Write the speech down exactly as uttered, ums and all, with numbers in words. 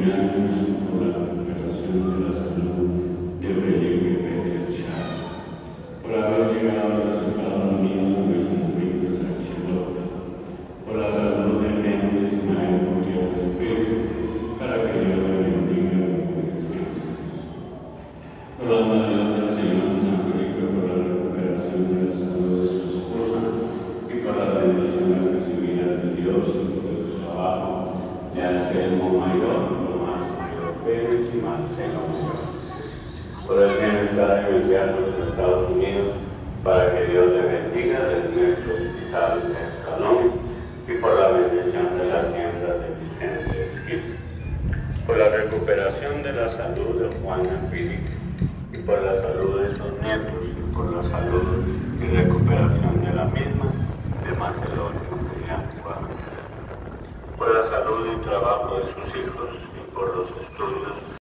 terminamos por la recuperación de la salud de Felipe Pérez Chávez, por haber llegado a los Estados Unidos Luis Enrique Sánchez López, por la salud de Henry Ismael Gutiérrez Pérez, para que Dios le bendiga y lo cuide siempre. Por la humanidad del Señor San Felipe, por la recuperación de la salud de su esposa y por las bendiciones recibidas de Dios y por el trabajo de Anselmo Mayor, Tomás Mayor Pérez y Marcelo Mayor. Por el bienestar y el viaje a los Estados Unidos, para que Dios le bendiga desde nuestro hospital de Escalón, y por la bendición de la siembra de Vicente Esquil, por la recuperación de la salud de Juana Pili, y por la salud de sus nietos, y por la salud y recuperación de la misma de Macedonio Julián Juan, por la salud y trabajo de sus hijos, y por los estudios